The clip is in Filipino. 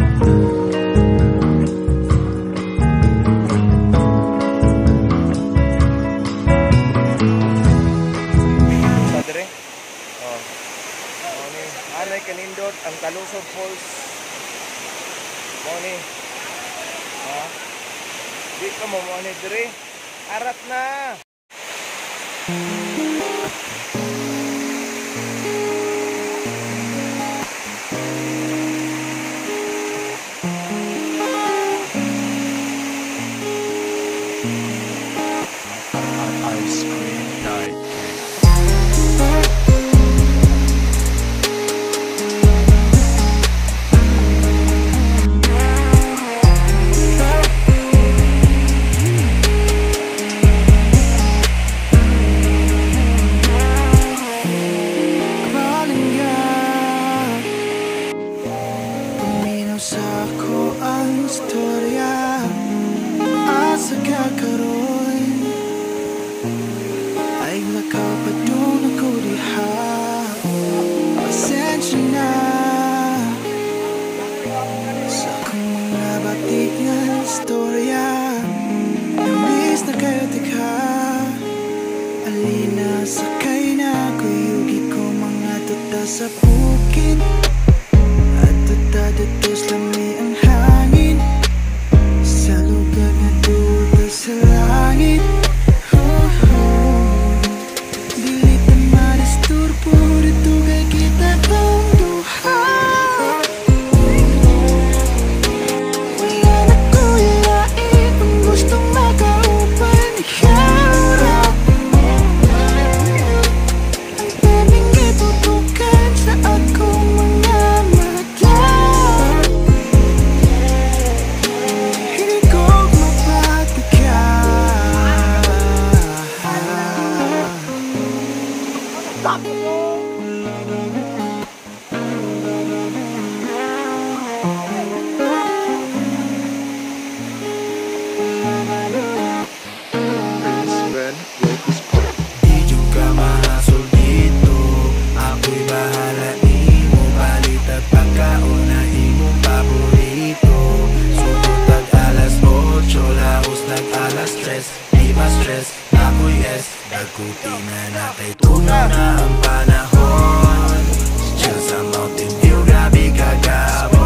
Anay kanindot ang Talusod Falls. Moni. Ha? Di ka mo moni dire. Arat na. Ice cream night. Ako ang istorya at sa kakaroon ay lakaw pa doon ako diha. Pasensya na sa akong mga batik nga istorya. Namiss na kayo tika, alina sakay na kuyugi ko mga tuta sa bukid. Datos lami ang hangin sa lugar na duda sa langit. Dili ka madisturbo dito kay kita tong duha. Wala na ko ilain kung gustong makaupan ikaw na. Ang pwedeng itutukan sa akong mga mata. Di juga mahasol dito, ako'y bahala imo. Baliktad pagkaon na imong paborito. Sugod tag alas 8, laos tag alas 3. Di ba stress, ako'y S. Dagkuti na kay tunaw na ang panahon. Diyan sa Mountain View, grabe kagabo.